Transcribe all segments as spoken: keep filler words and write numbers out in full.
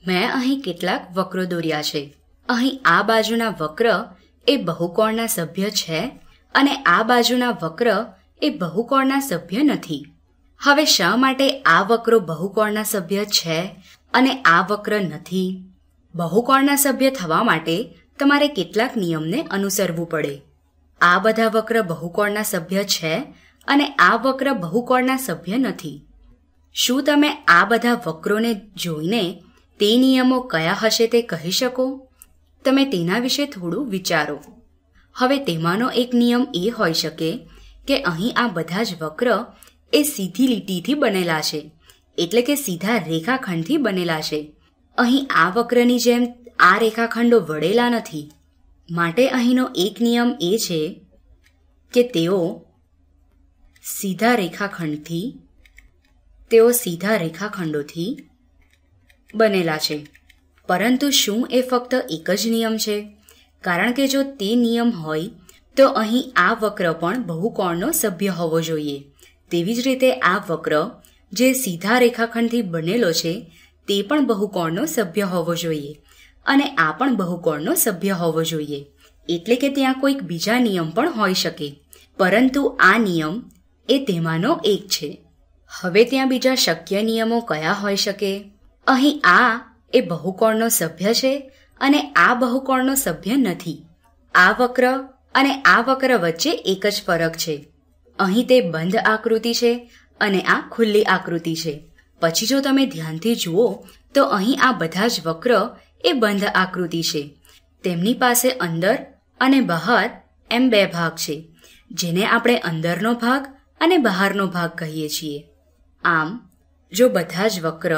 મેં અહીં કેટલાક વક્રો દોર્યા છે. અહીં આ બાજુના વક્ર એ બહુકોણના સભ્ય છે અને આ બાજુના વક્ર એ બહુકોણના સભ્ય નથી. હવે શા માટે આ વક્રો બહુકોણના સભ્ય છે અને આ વક્ર નથી? બહુકોણના સભ્ય થવા માટે તમારે કેટલાક નિયમને અનુસરવું પડે. આ બધા વક્ર બહુકોણના સભ્ય છે અને આ વક્ર બહુકોણના સભ્ય નથી. શું તમે આ બધા વક્રોને જોઈને તે નિયમો કયા હશે તે કહી શકો? તમે તેના વિશે થોડું વિચારો. હવે તેમાંનો એક નિયમ એ હોઈ શકે કે અહીં આ બધા જ વક્ર એ સીધી લીટીથી બનેલા છે, એટલે કે સીધા રેખાખંડથી બનેલા છે. અહીં આ વક્રની જેમ આ રેખાખંડો વળેલા નથી. માટે અહીંનો એક નિયમ એ છે કે તેઓ સીધા રેખાખંડથી તેઓ સીધા રેખાખંડોથી બનેલા છે. પરંતુ શું એ ફક્ત એક જ નિયમ છે? કારણ કે જો તે નિયમ હોય તો અહીં આ વક્ર પણ બહુકોણનો સભ્ય હોવો જોઈએ. તેવી જ રીતે આ વક્ર જે સીધા રેખાખંડથી બનેલો છે તે પણ બહુકોણનો સભ્ય હોવો જોઈએ અને આ પણ બહુકોણનો સભ્ય હોવો જોઈએ. એટલે કે ત્યાં કોઈક બીજા નિયમ પણ હોઈ શકે, પરંતુ આ નિયમ એ તેમાંનો એક છે. હવે ત્યાં બીજા શક્ય નિયમો કયા હોઈ શકે? અહીં આ એ બહુકોણનો સભ્ય છે અને આ બહુકોણનો સભ્ય નથી. આ વક્ર અને આ વક્ર વચ્ચે એક જ ફરક છે. અહીં તે બંધ આકૃતિ છે અને આ ખુલ્લી આકૃતિ છે. પછી જો તમે ધ્યાનથી જુઓ તો અહીં આ બધા જ વક્ર એ બંધ આકૃતિ છે. તેમની પાસે અંદર અને બહાર એમ બે ભાગ છે, જેને આપણે અંદરનો ભાગ અને બહારનો ભાગ કહીએ છીએ. આમ જો બધા જ વક્ર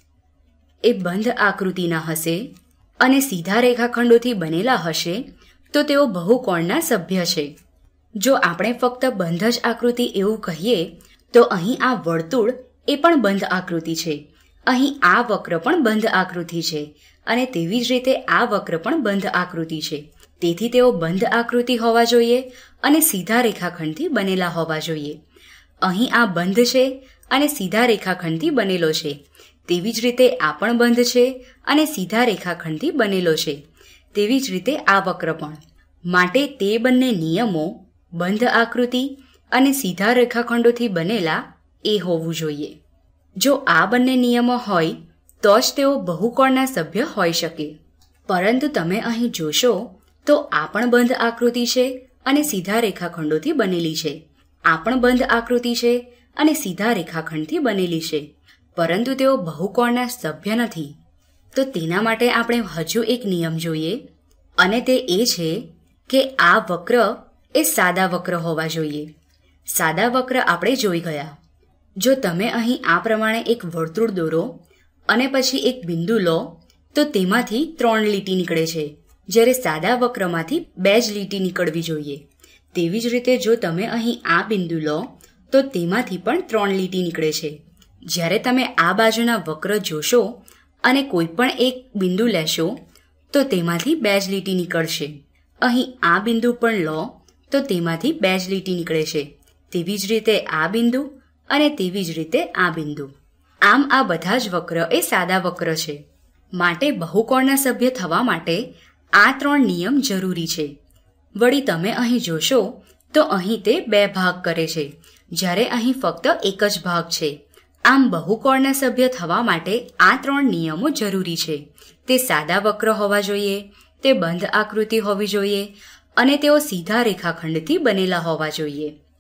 એ બંધ આકૃતિના હશે અને સીધા રેખાખંડોથી બનેલા હશે તો તેઓ બહુકોણના સભ્ય છે. જો આપણે ફક્ત બંધ જ આકૃતિ એવું કહીએ તો અહીં આ વર્તુળ એ પણ બંધ આકૃતિ છે. અહીં આ વક્ર પણ બંધ આકૃતિ છે અને તેવી જ રીતે આ વક્ર પણ બંધ આકૃતિ છે. તેથી તેઓ બંધ આકૃતિ હોવા જોઈએ અને સીધા રેખાખંડથી બનેલા હોવા જોઈએ. અહીં આ બંધ છે અને સીધા રેખાખંડથી બનેલો છે. તેવી જ રીતે આ પણ બંધ છે અને સીધા રેખાખંડથી બનેલો છે. તેવી જ રીતે આ વક્ર પણ. માટે તે બંને નિયમો બંધ આકૃતિ અને સીધા રેખાખંડોથી બનેલા એ હોવું જોઈએ. જો આ બંને નિયમો હોય તો જ તેઓ બહુકોણના સભ્ય હોઈ શકે. પરંતુ તમે અહીં જોશો તો આ પણ બંધ આકૃતિ છે અને સીધા રેખાખંડોથી બનેલી છે. આ પણ બંધ આકૃતિ છે અને સીધા રેખાખંડથી બનેલી છે, પરંતુ તેઓ બહુકોણના સભ્ય નથી. તો તેના માટે આપણે હજુ એક નિયમ જોઈએ અને તે એ છે કે આ વક્ર એ સાદા વક્ર હોવા જોઈએ. સાદા વક્ર આપણે જોઈ ગયા. જો તમે અહીં આ પ્રમાણે એક વર્તુળ દોરો અને પછી એક બિંદુ લો તો તેમાંથી ત્રણ લીટી નીકળે છે, જ્યારે સાદા વક્રમાંથી બે જ લીટી નીકળવી જોઈએ. તેવી જ રીતે જો તમે અહીં આ બિંદુ લો તો તેમાંથી પણ ત્રણ લીટી નીકળે છે. જ્યારે તમે આ બાજુના વક્ર જોશો અને કોઈ પણ એક બિંદુ લેશો તો તેમાંથી બે જ લીટી નીકળશે. અહીં આ બિંદુ પણ લો તો તેમાંથી બે જ લીટી નીકળે છે. તેવી જ રીતે આ બિંદુ અને તેવી જ રીતે આ બિંદુ. આમ આ બધા જ વક્ર એ સાદા વક્ર છે. માટે બહુકોણના સભ્ય થવા માટે આ ત્રણ નિયમ જરૂરી છે. વળી તમે અહીં જોશો તો અહીં તે બે ભાગ કરે છે, જ્યારે અહીં ફક્ત એક જ ભાગ છે. આમ બહુકોણના સભ્ય થવા માટે આ ત્રણ નિયમો જરૂરી છે. તે સાદા વક્ર હોવા જોઈએ, તે બંધ આકૃતિ હોવી જોઈએ અને તેઓ સીધા રેખાખંડથી બનેલા હોવા જોઈએ.